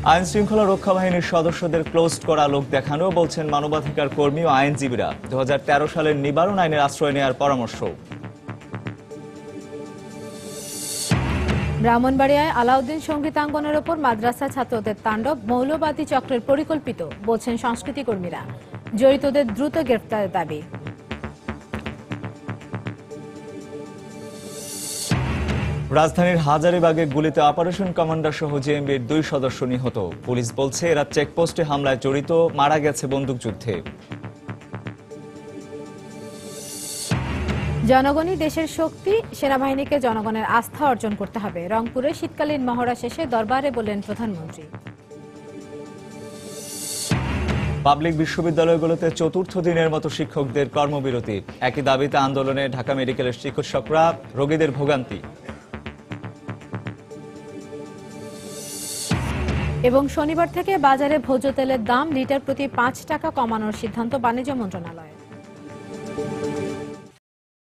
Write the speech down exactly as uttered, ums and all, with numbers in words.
আইন শৃঙ্খলা রক্ষা বাহিনীর সদস্যদের ক্লোজড করা লোক দেখানো বলছেন মানবাধিকার কর্মী ও আইনজীবীরা। দু হাজার তেরো সালের নিবারণ আইনের আশ্রয় নেওয়ার পরামর্শ। ব্রাহ্মণবাড়িয়ায় আলাউদ্দিন সংগীতাঙ্গনের ওপর মাদ্রাসা ছাত্রদের তাণ্ডব মৌলবাদী চক্রের পরিকল্পিত বলছেন সংস্কৃতি কর্মীরা। জড়িতদের দ্রুত গ্রেফতারের দাবি। রাজধানীর হাজারীবাগে গুলিতে অপারেশন কমান্ডার সহ জেএমবির দুই সদস্য নিহত। পুলিশ বলছে এরা চেকপোস্টে হামলায় জড়িত, মারা গেছে বন্দুকযুদ্ধে। জনগণই দেশের শক্তি, সেনাবাহিনীকে জনগণের আস্থা অর্জন করতে হবে। রংপুরে শীতকালীন মহড়া শেষে দরবারে বললেন প্রধানমন্ত্রী। পাবলিক বিশ্ববিদ্যালয়গুলোতে চতুর্থ দিনের মতো শিক্ষকদের কর্মবিরতি। একই দাবিতে আন্দোলনে ঢাকা মেডিকেলের চিকিৎসকরা, রোগীদের ভোগান্তি। এবং শনিবার থেকে বাজারে ভোজ্য তেলের দাম লিটার প্রতি পাঁচ টাকা কমানোর সিদ্ধান্ত বাণিজ্য মন্ত্রণালয়ের।